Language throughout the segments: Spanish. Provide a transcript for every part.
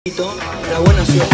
La buena suerte.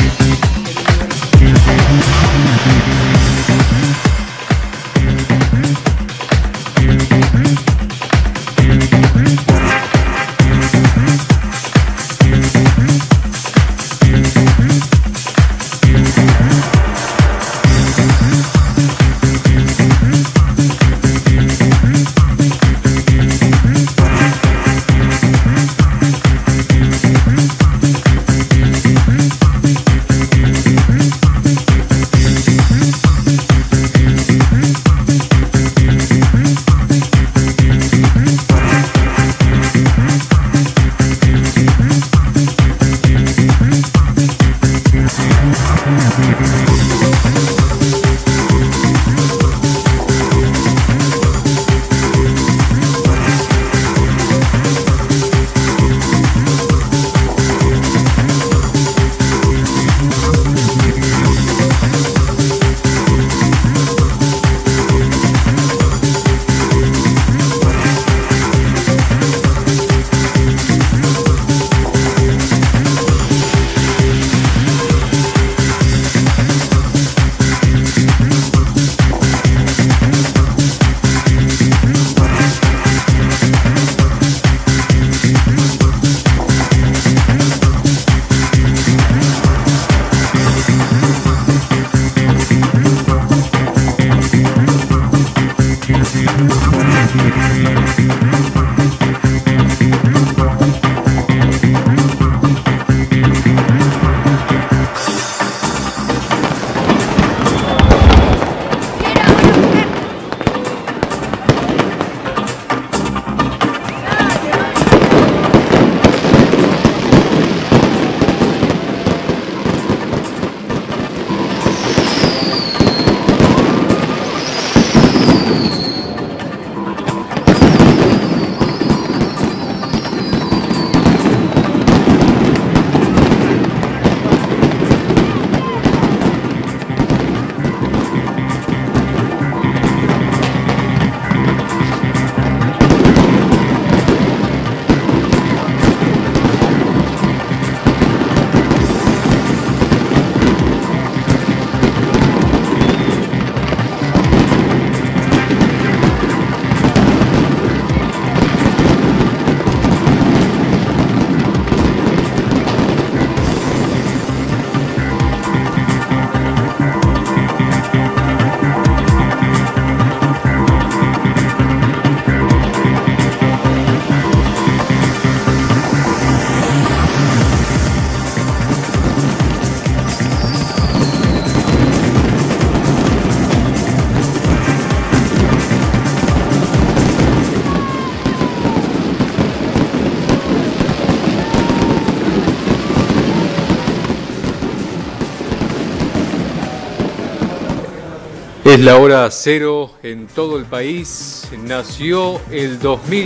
Es la hora cero en todo el país. Nació el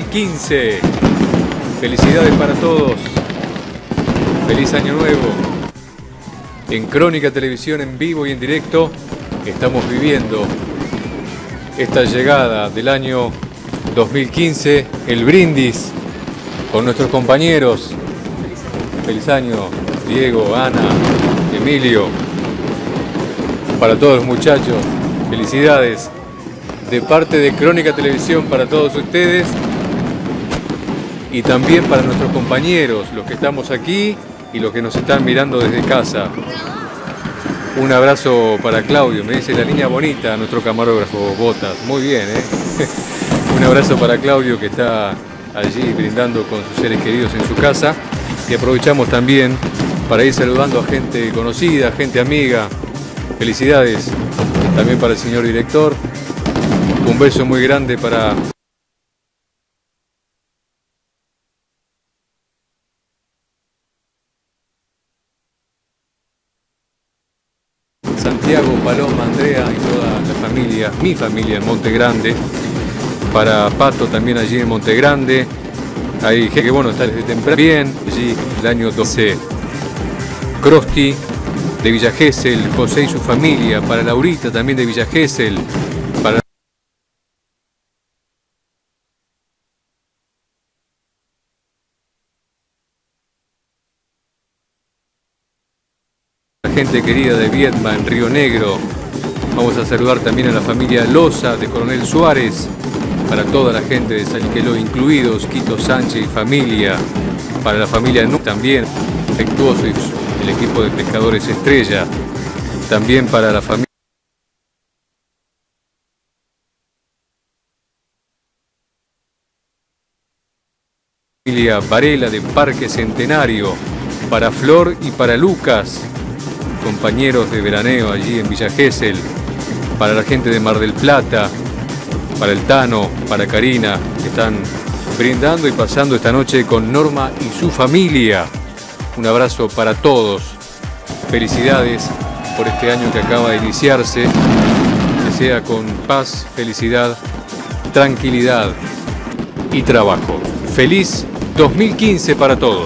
2015. Felicidades para todos. Feliz año nuevo. En Crónica Televisión en vivo y en directo estamos viviendo esta llegada del año 2015, el brindis con nuestros compañeros. Feliz año, Diego, Ana, Emilio. Para todos los muchachos. Felicidades de parte de Crónica Televisión para todos ustedes y también para nuestros compañeros, los que estamos aquí y los que nos están mirando desde casa. Un abrazo para Claudio, me dice la niña bonita, nuestro camarógrafo Botas. Muy bien, ¿eh? Un abrazo para Claudio que está allí brindando con sus seres queridos en su casa. Y aprovechamos también para ir saludando a gente conocida, gente amiga. Felicidades también para el señor director. Un beso muy grande para Santiago, Paloma, Andrea y toda la familia, mi familia en Monte Grande. Para Pato también allí en Monte Grande. Hay gente que bueno, está desde temprano. Bien, allí el año 12. Crosti de Villa Gesell, José y su familia, para Laurita también de Villa Gesell, para gente querida de Viedma, en Río Negro. Vamos a saludar también a la familia Loza de Coronel Suárez, para toda la gente de San Niqueló, incluidos Quito Sánchez y familia, para la familia también, afectuoso y el equipo de pescadores Estrella, también para la familia Varela de Parque Centenario, para Flor y para Lucas, compañeros de veraneo allí en Villa Gesell, para la gente de Mar del Plata, para el Tano, para Karina, que están brindando y pasando esta noche con Norma y su familia. Un abrazo para todos. Felicidades por este año que acaba de iniciarse. Que sea con paz, felicidad, tranquilidad y trabajo. Feliz 2015 para todos.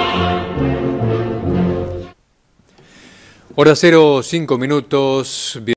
Hora 0, 5 minutos.